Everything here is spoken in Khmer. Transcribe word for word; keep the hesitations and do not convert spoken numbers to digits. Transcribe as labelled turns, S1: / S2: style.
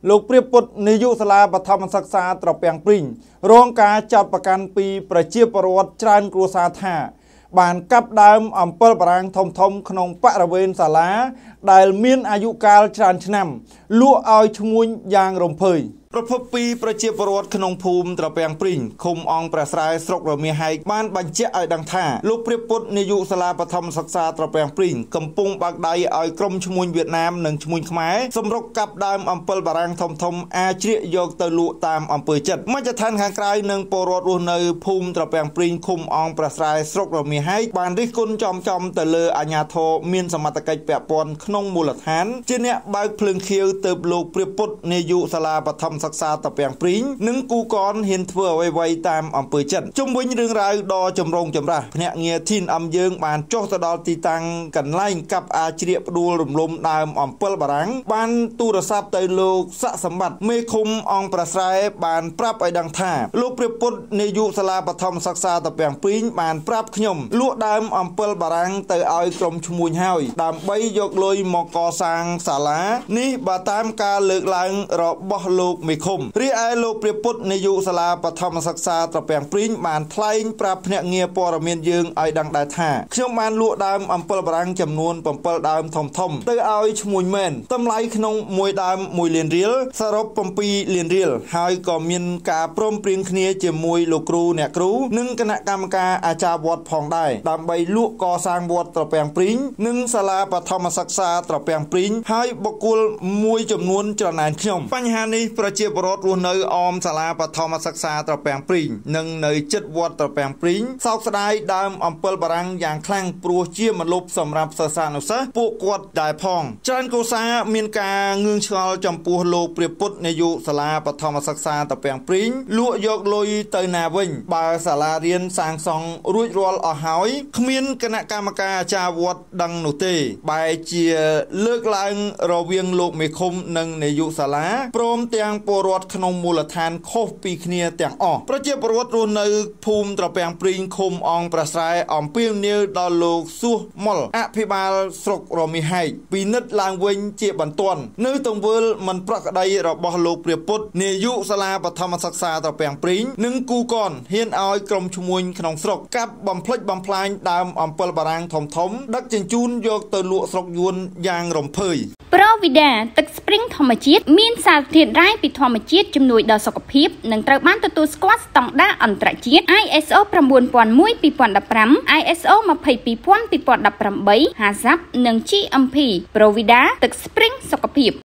S1: លោកព្រាបពុទ្ធនាយកសាលាបឋមសិក្សាត្រពាំងព្រីងរងការចាត់ប្រកាន់ពីប្រជាពលរដ្ឋច្រើនគ្រួសារថាបានកាប់ដើមអំពិលបារាំងធំធំក្នុងបរិវេណសាលាដែលមានអាយុកាលច្រើនឆ្នាំលក់ឲ្យឈ្មួញយ៉ាងរំភើយប្រពន្ធពីប្រជាពលរដ្ឋក្នុងភូមិត្រពាំងព្រីងឃុំអង្គព្រះស្រែស្រុករមៀហែកបានបញ្ជាក់ឲ្យដឹងថាលោកព្រាបពុទ្ធនាយកសាលាបឋមសិក្សាត្រពាំងព្រីងកំពុងបើកដៃឲ្យក្រុមឈ្មួញវៀតណាមនិងឈ្មួញខ្មែរសម្រុកកាប់ដើមអំពិលបារាំងធំធំអាចជ្រៀកយកទៅលក់តាមអំពើចិត្តមជ្ឈដ្ឋានខាងក្រៅនិងពលរដ្ឋរស់នៅភូមិត្រពាំងព្រីងឃុំអង្គព្រះស្រែស្រុករមៀហែកបានរិះគន់ចំចំទៅលើអាជ្ញាធរមានសមត្ថកិច្ចពាក់ព័ន្ធក្នុងមូលដ្ឋានជាអ្នកបើកភ្លើងខៀវទៅលោកព្រាបពុទ្ធនាយកសាលាបឋមសិក្សាត្រពាំងព្រីងនិងគូកនហ៊ានធ្វើអ្វីៗតាមអំពើចិត្តជុំវិញរឿងរ៉ាវដ៏ចម្រូងចម្រាសភ្នាក់ងារធីនអឹមយើងបានចុះទៅដល់ទីតាំងកន្លែងកាប់អាជ្រៀកផ្ដួលរំលំដើមអំពិលបារាំងបានទូរស័ព្ទទៅលោកស័ក្តិសម្បត្តិមេឃុំអង្គប្រស្រែបានប្រាប់ឲ្យដឹងថាលោកព្រាបពុទ្ធនាយកសាលាបឋមសិក្សាត្រពាំងព្រីងបានប្រាប់ខ្ញុំលក់ដើមអំពិលបារាំងទៅឲ្យក្រុមឈ្មួញហើយដើម្បីយកលុយមកកសាងសាលានេះបើតាមការលើកឡើងរបស់លោកមេឃុំរីឯលោកព្រាបពុទ្ធនាយកសាលាបឋមសិក្សាត្រពាំងព្រីងបានថ្លែងប្រាប់ភ្នាក់ងារព័ត៌មានយើងឲ្យដឹងដែរថាខ្ញុំបានលក់ដើមអំពិលបារាំងចំនួនbảyដើមធំធំទៅឲ្យឈ្មួញមែនតម្លៃក្នុងមួយដើមមួយលានរៀលសរុបbảyលានរៀលហើយក៏មានការព្រមព្រៀងគ្នាជាមួយលោកគ្រូអ្នកគ្រូនិងគណៈកម្មការអាចារ្យវត្តផងដែរដើម្បីលក់កសាងវត្តត្រពាំងព្រីងនិងសាលាបឋមសិក្សាត្រពាំងព្រីងហើយបុគ្គលមួយចំនួនច្រណែនខ្ញុំបញ្ហានេះប្រជាពលរដ្ឋរស់នៅអមសាលាបឋមសិក្សាត្រពាំងព្រីងនិងនៅជិតវត្តត្រពាំងព្រីងសោកស្ដាយដើមអំពិលបារាំងយ៉ាងខ្លាំងព្រោះជាមលុបសម្រាប់សិស្សានុសិស្សពួកគាត់ដែរផងច្រើនកុសាមានការងឿងឆ្ងល់ចំពោះលោកព្រាបពុទ្ធនាយកសាលាបឋមសិក្សាត្រពាំងព្រីងលក់យកលុយទៅណាវិញបើសាលារៀនសាងសង់រួចរាល់អស់ហើយគ្មានគណៈកម្មការអាចារ្យវត្តដឹងនោះទេបែរជាលើកឡើងរវាងលោកមេឃុំនិងនាយកសាលាព្រមទាំងពលរដ្ឋក្នុងមូលដ្ឋានខុសពីគ្នាទាំងអស់ប្រជាពលរដ្ឋរស់នៅភូមិត្រពាំងព្រីងឃុំអង្គប្រស្រែអំពាវនាវដល់លោកសួសមុលអភិបាលស្រុករមៀហែកពិនិត្យឡើងវិញជាបន្ទាន់នៅទង្វើមិនប្រក្រតីរបស់លោកព្រាបពុទ្ធនាយកសាលាបឋមសិក្សាត្រពាំងព្រីងនិងគូកនហ៊ានឲ្យក្រុមឈ្មួញក្នុងស្រុកកាប់បំផ្លិចបំផ្លាញដើមអំពិលបារាំងធំធំដឹកជញ្ជូនយកទៅលក់ស្រុកយួនយ៉ាងរំភើយ
S2: ប្រូវីដាទឹកស្ព្រីងធម្មជាតិមានសារធាតុរ៉ែពីធម្មជាតិជំនួយដល់សុខភាពនិងត្រូវបានទទួលស្គាល់ស្តង់ដារអន្តរជាតិ I S O ៩០០១ ២០១៥ I S O ២២០០០ ២០១៨ ហាសាប់និង G M P ប្រូវីដាទឹកស្ព្រីងសុខភាព